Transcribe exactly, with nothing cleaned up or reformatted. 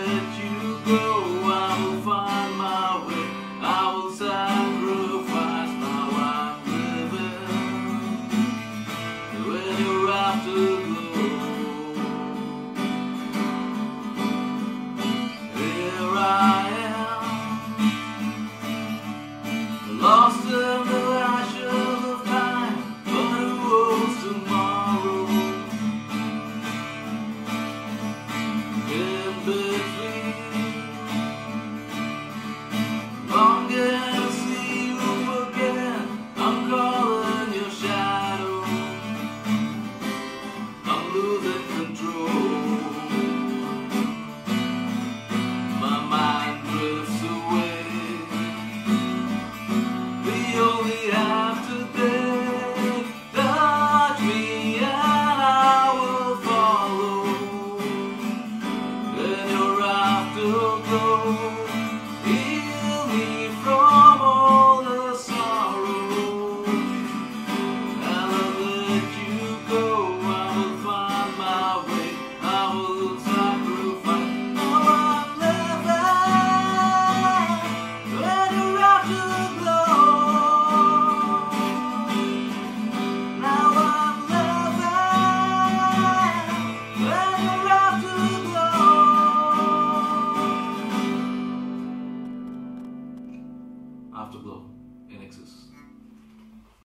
let you go. I will find my way. I will sacrifice my life living when you're afterglow. Here I am, lost in the ashes of time, but who owns tomorrow? In between, longing to see you again, I'm calling your shadow, I'm losing control. My mind drifts away. We only have today. Touch me and I will follow. When you're afterglow, heal me from all the sorrow. And I'll let you go. I will find my way. I will sacrifice. Now I'm living when you're afterglow. Now I'm living when you're afterglow.